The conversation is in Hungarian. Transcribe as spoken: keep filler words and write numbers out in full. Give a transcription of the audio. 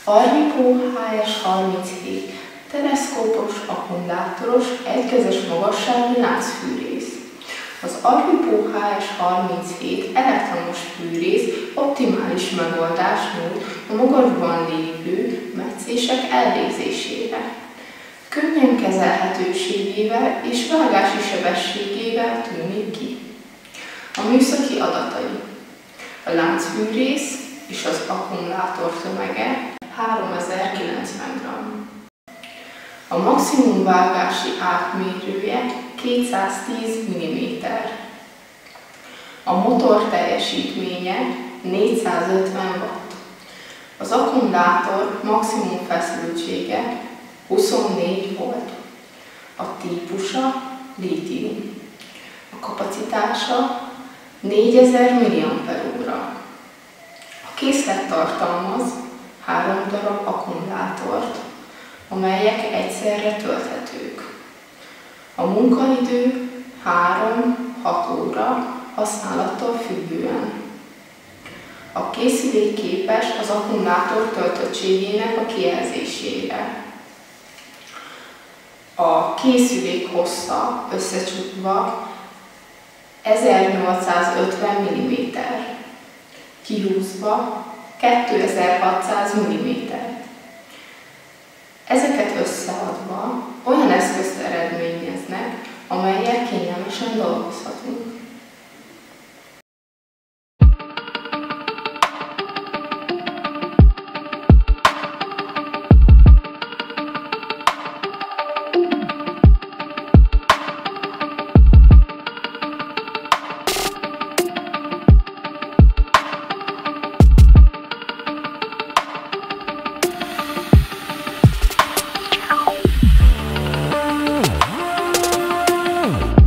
ARVIPO H S harminchét teleszkópos, akkumulátoros, egykezes magasságú láncfűrész. Az ARVIPO H S harminchét elektromos fűrész optimális megoldásmód a magasban lévő metszések elvégzésére. Könnyen kezelhetőségével és vágási sebességével tűnik ki. A műszaki adatai. A láncfűrész és az akkumulátor tömege háromezer-kilencven gramm. A maximum vágási átmérője kétszáztíz milliméter. A motor teljesítménye négyszázötven watt. Az akkumulátor maximum feszültsége huszonnégy volt. A típusa lítium. A kapacitása négyezer milliampere óra. A készlet tartalmaz három darab akkumulátort, amelyek egyszerre tölthetők. A munkaidő három-hat óra használattól függően. A készülék képes az akkumulátor töltöttségének a kijelzésére. A készülék hossza összecsukva ezernyolcszázötven milliméter, kihúzva kétezer-hatszáz milliméter. Ezeket összeadva olyan eszközt eredményeznek, amellyel kényelmesen dolgozhatunk. Oh.